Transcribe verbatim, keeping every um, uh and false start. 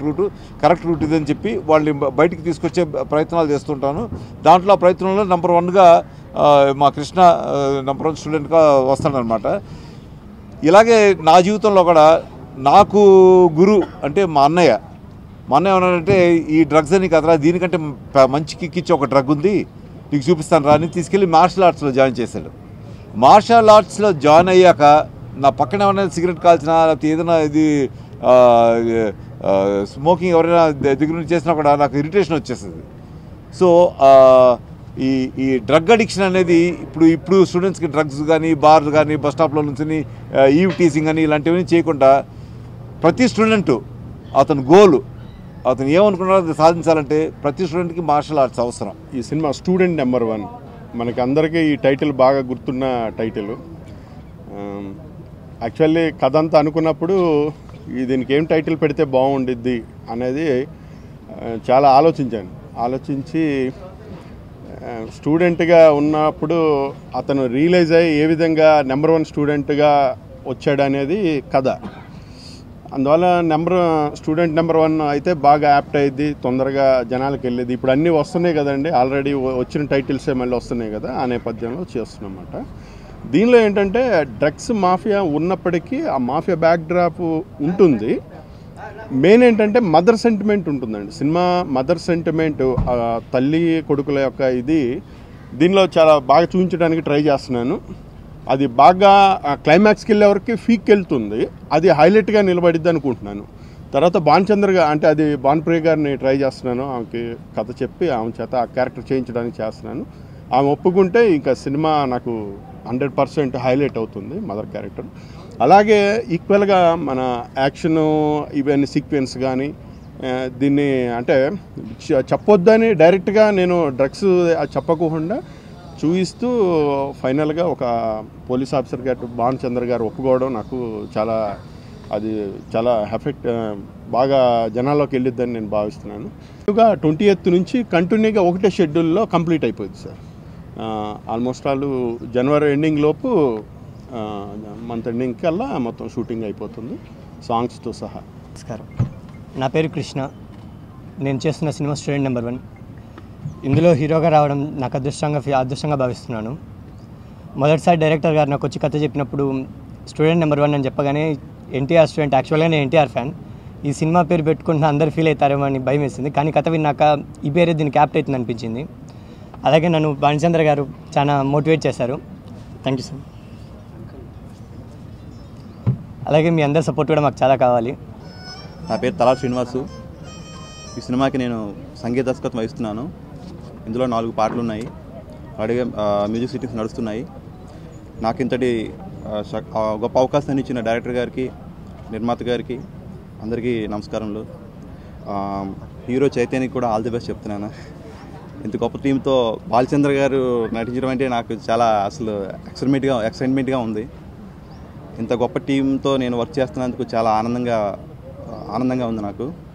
Route correct route ఇదని చెప్పి వాళ్ళని బయటికి తీసుకొచ్చే ప్రయత్నాలు చేస్తుంటాను. దాంట్లో ఆ ప్రయత్నంలో నెంబర్ వన్గా మా కృష్ణ నెంబర్ వన్ స్టూడెంట్గా వస్తాడనమాట. ఇలాగే నా జీవితంలో కూడా నాకు గురు అంటే మా అన్నయ్య మా అన్నయ్య ఏమన్నాడంటే ఈ డ్రగ్స్ అని కదరా, దీనికంటే మంచి కిక్కిచ్చి ఒక డ్రగ్ ఉంది నీకు చూపిస్తాను రా అని తీసుకెళ్ళి మార్షల్ ఆర్ట్స్లో జాయిన్ చేశాడు. మార్షల్ ఆర్ట్స్లో జాయిన్ అయ్యాక నా పక్కన ఎవరైనా సిగరెట్ కాల్చినా లేకపోతే ఏదైనా ఇది స్మోకింగ్ ఎవరైనా దగ్గర నుంచి చేసినా కూడా నాకు ఇరిటేషన్ వచ్చేస్తుంది. సో ఈ ఈ డ్రగ్ అడిక్షన్ అనేది ఇప్పుడు ఇప్పుడు స్టూడెంట్స్కి డ్రగ్స్ కానీ బార్ కానీ బస్ స్టాప్లో నుంచి ఈవ్ టీసింగ్ అని ఇలాంటివన్నీ చేయకుండా ప్రతి స్టూడెంటు అతని గోలు అతను ఏమనుకున్నాడో అది సాధించాలంటే ప్రతి స్టూడెంట్కి మార్షల్ ఆర్ట్స్ అవసరం. ఈ సినిమా స్టూడెంట్ నెంబర్ వన్ మనకి అందరికీ ఈ టైటిల్ బాగా గుర్తున్న టైటిల్. యాక్చువల్లీ కథ అంతా అనుకున్నప్పుడు దీనికి ఏం టైటిల్ పెడితే బాగుండిద్ది అనేది చాలా ఆలోచించాను. ఆలోచించి స్టూడెంట్గా ఉన్నప్పుడు అతను రియలైజ్ అయ్యి ఏ విధంగా నెంబర్ వన్ స్టూడెంట్గా వచ్చాడు అనేది కథ. అందువల్ల నెంబర్ స్టూడెంట్ నెంబర్ వన్ అయితే బాగా యాప్ట్ అయ్యిద్ది, తొందరగా జనాలకు వెళ్ళేది. ఇప్పుడు అన్నీ వస్తున్నాయి కదండి, ఆల్రెడీ వచ్చిన టైటిల్సే మళ్ళీ వస్తున్నాయి కదా, ఆ నేపథ్యంలో చేస్తున్నమాట. దీనిలో ఏంటంటే డ్రగ్స్ మాఫియా ఉన్నప్పటికీ ఆ మాఫియా బ్యాక్ డ్రాప్ ఉంటుంది. మెయిన్ ఏంటంటే మదర్ సెంటిమెంట్ ఉంటుందండి. సినిమా మదర్ సెంటిమెంట్ తల్లి కొడుకుల యొక్క ఇది దీనిలో చాలా బాగా చూపించడానికి ట్రై చేస్తున్నాను. అది బాగా క్లైమాక్స్కి వెళ్ళే వరకు ఫీక్కి వెళ్తుంది, అది హైలైట్గా నిలబడిద్ది అనుకుంటున్నాను. తర్వాత భానుచంద్ర అంటే అది భానుప్రియ గారిని ట్రై చేస్తున్నాను, ఆమెకి కథ చెప్పి ఆమె చేత ఆ క్యారెక్టర్ చేయించడానికి చేస్తున్నాను. ఆమె ఒప్పుకుంటే ఇంకా సినిమా నాకు హండ్రెడ్ పర్సెంట్ హైలైట్ అవుతుంది మదర్ క్యారెక్టర్. అలాగే ఈక్వల్గా మన యాక్షను ఇవన్నీ సీక్వెన్స్ కానీ దీన్ని అంటే చెప్పొద్దని డైరెక్ట్గా నేను డ్రగ్స్ చెప్పకుండా చూపిస్తూ ఫైనల్గా ఒక పోలీస్ ఆఫీసర్ గారు భానుచంద్ర గారు ఒప్పుకోవడం నాకు చాలా అది చాలా ఎఫెక్ట్ బాగా జనాల్లోకి వెళ్ళిద్దని నేను భావిస్తున్నాను. ఇంకా ట్వంటీ ఎయిత్ నుంచి కంటిన్యూగా ఒకటే షెడ్యూల్లో కంప్లీట్ అయిపోయింది సార్. ఆల్మోస్ట్ ఆల్ జనవరి ఎండింగ్ లోపు మంత్ ఎండింగ్ కల్లా మొత్తం షూటింగ్ అయిపోతుంది సాంగ్స్తో సహా. నమస్కారం, నా పేరు కృష్ణ. నేను చేస్తున్న సినిమా స్టూడెంట్ నెంబర్ వన్. ఇందులో హీరోగా రావడం నాకు అదృష్టంగా అదృష్టంగా భావిస్తున్నాను. మొదటిసారి డైరెక్టర్ గారు నాకు వచ్చి కథ చెప్పినప్పుడు స్టూడెంట్ నెంబర్ వన్ అని చెప్పగానే ఎన్టీఆర్ స్టూడెంట్, యాక్చువల్గా నేను ఎన్టీఆర్ ఫ్యాన్, ఈ సినిమా పేరు పెట్టుకుంటున్నా అందరు ఫీల్ అవుతారేమో అని భయం వేసింది. కానీ కథ విన్నాక ఈ పేరే దీనికి యాప్ట్ అవుతుంది అనిపించింది. అలాగే నన్ను భానుచంద్ర గారు చాలా మోటివేట్ చేశారు. Thank you sir. అలాగే మీ అందరి సపోర్ట్ కూడా మాకు చాలా కావాలి. నా పేరు తలా శ్రీనివాసు. ఈ సినిమాకి నేను సంగీత దర్శకత్వం వహిస్తున్నాను. ఇందులో నాలుగు పాటలు ఉన్నాయి, అలాగే మ్యూజిక్ సిట్టింగ్స్ నడుస్తున్నాయి. నాకు ఇంతటి గొప్ప అవకాశాన్ని ఇచ్చిన డైరెక్టర్ గారికి, నిర్మాత గారికి అందరికీ నమస్కారములు. హీరో చైతన్యకి కూడా ఆల్ ది బెస్ట్ చెప్తున్నాను. ఇంత గొప్ప టీంతో బాలచంద్ర గారు నటించడం అంటే నాకు చాలా అసలు ఎక్సైట్మెంట్గా ఎక్సైట్మెంట్గా ఉంది. ఇంత గొప్ప టీంతో నేను వర్క్ చేస్తున్నందుకు చాలా ఆనందంగా ఆనందంగా ఉంది నాకు.